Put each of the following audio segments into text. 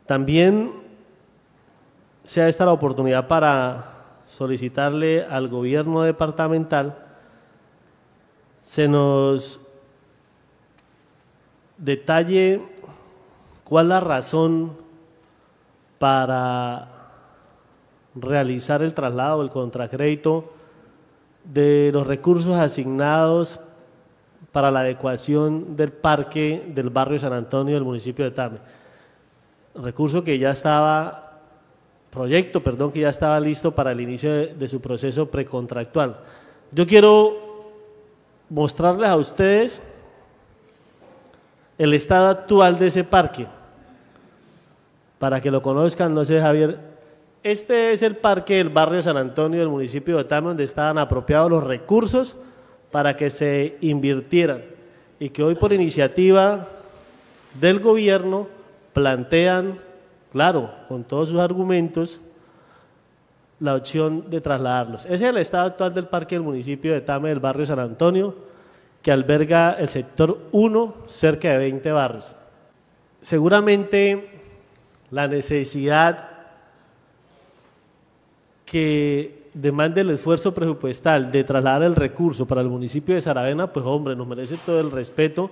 También sea esta la oportunidad para solicitarle al gobierno departamental se nos detalle cuál es la razón para realizar el traslado, el contracrédito de los recursos asignados para la adecuación del parque del barrio San Antonio del municipio de Tame. Recurso que ya estaba, proyecto, perdón, que ya estaba listo para el inicio de su proceso precontractual. Yo quiero mostrarles a ustedes el estado actual de ese parque, para que lo conozcan. No sé, Javier, este es el parque del barrio San Antonio del municipio de Tame, donde estaban apropiados los recursos para que se invirtieran y que hoy por iniciativa del gobierno plantean, claro, con todos sus argumentos, la opción de trasladarlos. Ese es el estado actual del parque del municipio de Tame del barrio San Antonio, que alberga el sector 1, cerca de 20 barrios. Seguramente la necesidad que demande el esfuerzo presupuestal de trasladar el recurso para el municipio de Saravena, pues hombre, nos merece todo el respeto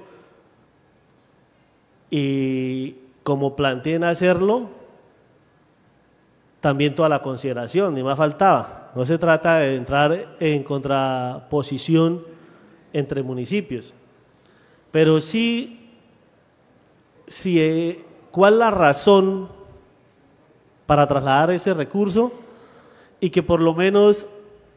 y como planteen hacerlo, también toda la consideración, ni más faltaba. No se trata de entrar en contraposición entre municipios, pero sí, ¿cuál es la razón para trasladar ese recurso? Y que por lo menos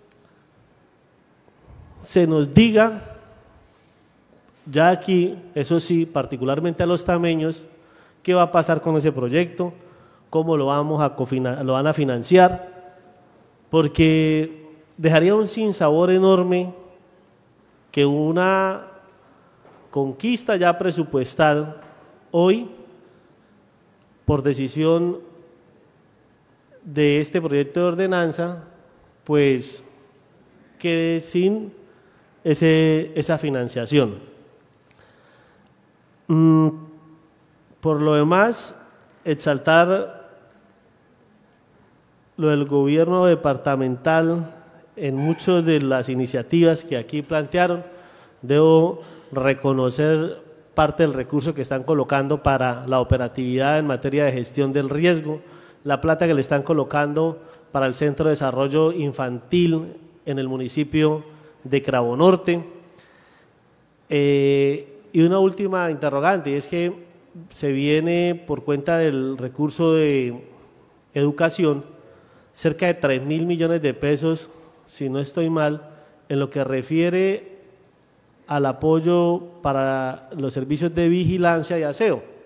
se nos diga, ya aquí, eso sí, particularmente a los tameños, qué va a pasar con ese proyecto, cómo lo van a financiar, porque dejaría un sinsabor enorme que una conquista ya presupuestal hoy, por decisión de este proyecto de ordenanza, pues quede sin esa financiación. Por lo demás, exaltar lo del gobierno departamental en muchas de las iniciativas que aquí plantearon. Debo reconocer parte del recurso que están colocando para la operatividad en materia de gestión del riesgo, la plata que le están colocando para el Centro de Desarrollo Infantil en el municipio de Cravo Norte. Y una última interrogante, y es que se viene por cuenta del recurso de educación cerca de 3.000 millones de pesos, si no estoy mal, en lo que refiere al apoyo para los servicios de vigilancia y aseo.